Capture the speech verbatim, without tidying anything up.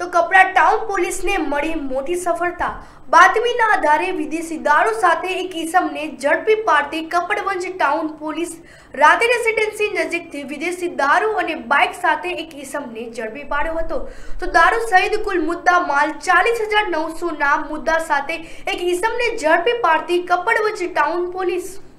તો કપરા ટાઉન પોલીસને મળી મોટી સફળતા। બાતમીના આધારે વિદેશી દારૂ સાથે એક ઈસમને ઝડપી પાડતી કપડવંજ ટાઉન પોલીસ રાતે રેસિડેન્સી નજીકથી વિદેશી દારૂ અને બાઇક સાથે એક ઈસમને ઝડપી પાડ્યો હતો। તો દારૂ સહિત કુલ મુદ્દા માલ ચાલીસ હજાર નવસો ના મુદ્દા સાથે એક ઈસમને ઝડપી પાડતી કપડવંજ ટાઉન પોલીસ।